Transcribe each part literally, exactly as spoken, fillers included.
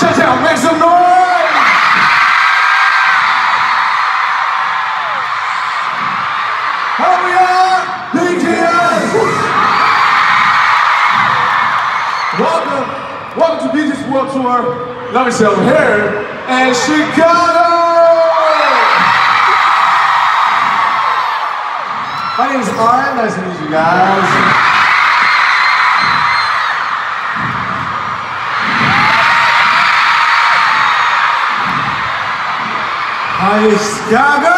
Tae-hyung, make some noise! Here we are, B T S! Welcome, welcome to B T S World Tour. Love yourself here in Chicago! My name is Aaron, nice to meet you guys. Hi Chicago!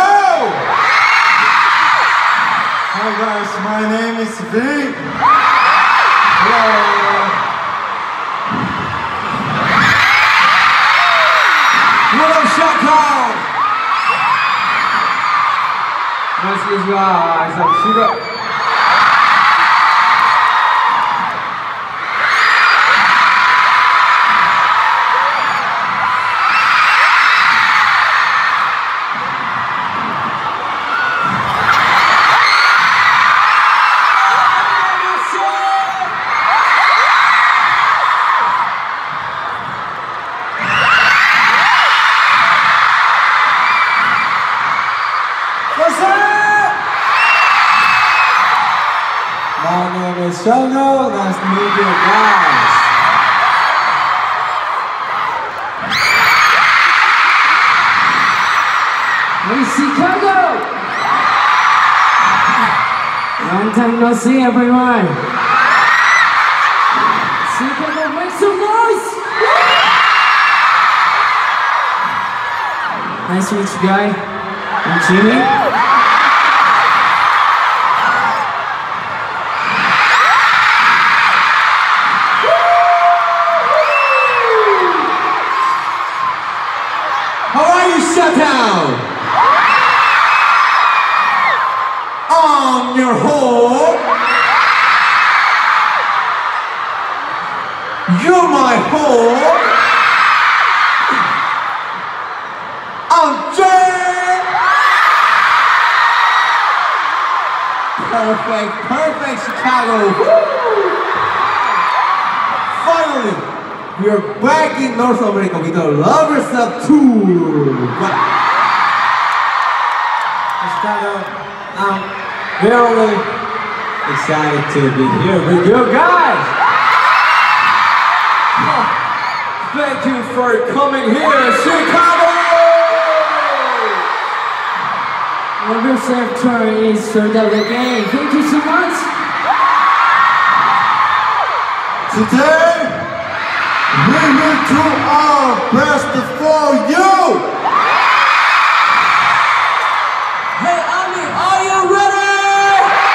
Hi guys, my name is V. Hello. What up Chicago? Nice to meet you guys, I'm Chicago. What's up? My name is Shono. Nice to meet you guys. Hey Chicago! Long time no see everyone. Chicago, make some noise! Nice to meet you guys. I'm Jimmy. How are you, Shutdown? On your home. You're my home. I'm Jay. Perfect, perfect, Chicago. Woo! Finally, we are back in North America with the Love Yourself Tour. Chicago, I'm really excited to be here with you guys. Thank you for coming here, Chicago. Love Yourself Tour is sold out again. Thank you so much. Today, we will do our best for you. Hey Ami, are you ready?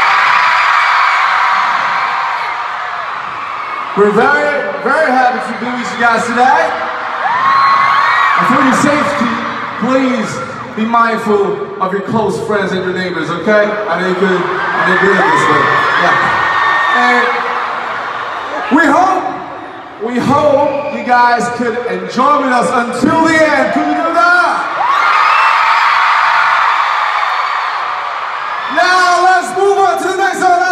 We're very, very happy to be with you guys today. And for your safety, please be mindful of your close friends and your neighbors, okay? I know you're good, I know you're good at this way. Yeah. And we hope, we hope you guys could enjoy with us until the end. Could we do that? Now let's move on to the next one.